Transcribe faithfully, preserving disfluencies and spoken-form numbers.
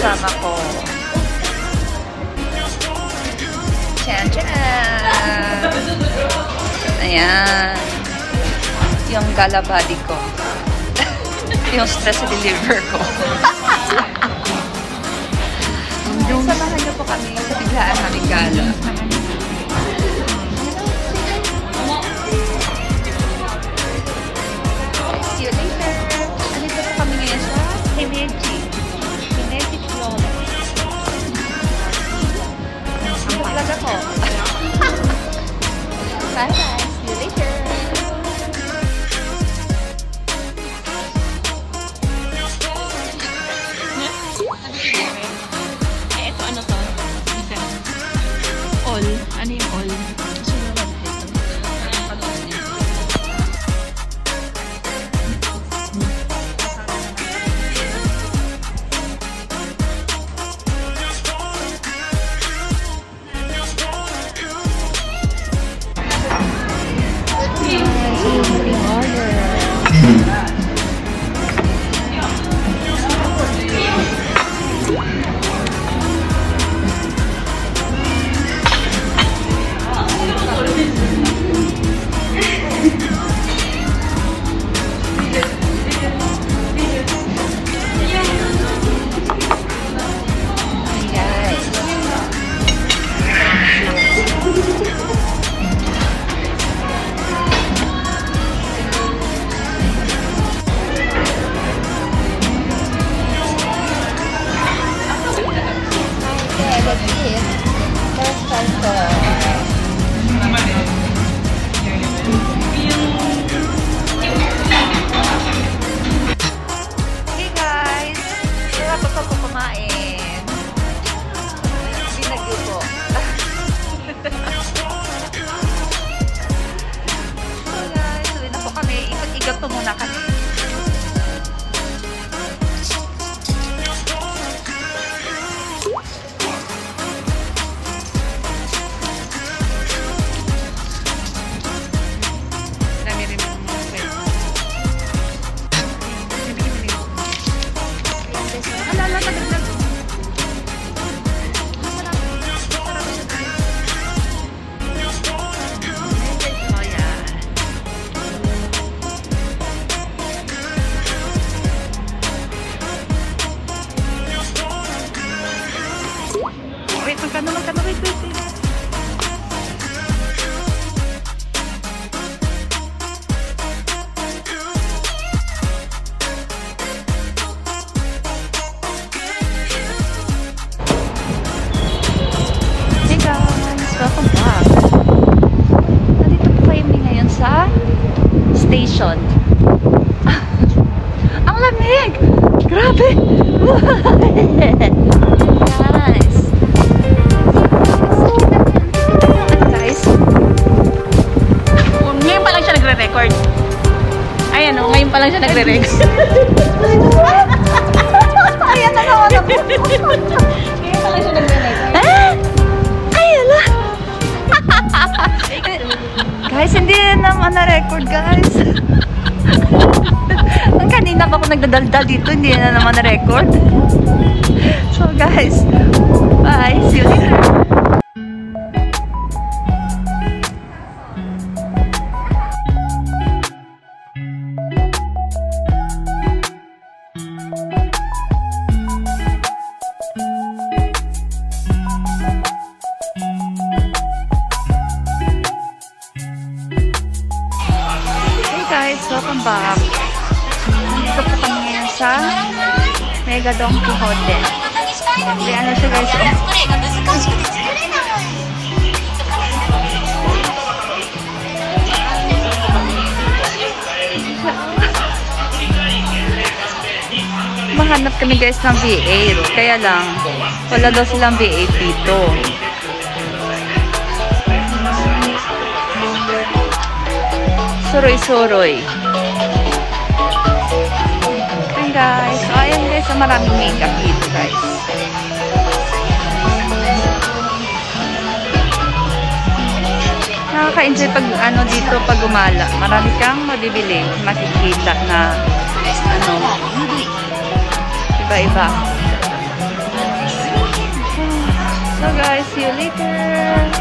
kasama ko. Tchan, tchan! Ayan. Yung gala body ko. Yung stress reliever ko. Samahan niyo po kami sa biglaan naming gala. See you later. Andito po kami ngayon sa Himeji. Himeji Fiona. Ang paglaga ko. Bye bye. See you later. All. Ano yung all? Kasi naman ito. Hey guys! Sarap pa po kumain. Binagyo po. So guys, uwi na po kami. Ikot-ikot po muna kami. Wait, magkano, magkano, wait, wait, wait. Hey guys, welcome back. Nandito po kayo ngayon sa station. Ang lamig! Grabe! Guys! Ngayon pa lang siya nagre-record. Ayan o, ngayon pa lang siya nagre-record. Ayan na naman ako. Ngayon pa lang siya nagre-record. Eh? Ayan na. Guys, hindi naman na-record, guys. Ang kanina pa ako nagdadaldal dito, hindi na naman na-record. So, guys, bye. See you later. Guys, welcome back. Nandito po kami ngayon sa Mega Don Quixote. May ano siya guys. Mahanap kami guys ng V eight. Kaya lang, wala daw silang V eight dito. Suroy-suroy. Ayan guys. So, ayan guys. So, maraming makeup dito guys. Nakaka-enjoy pag ano dito pag gumala. Marami kang mabibili. Makikita na ano. Iba-iba. later!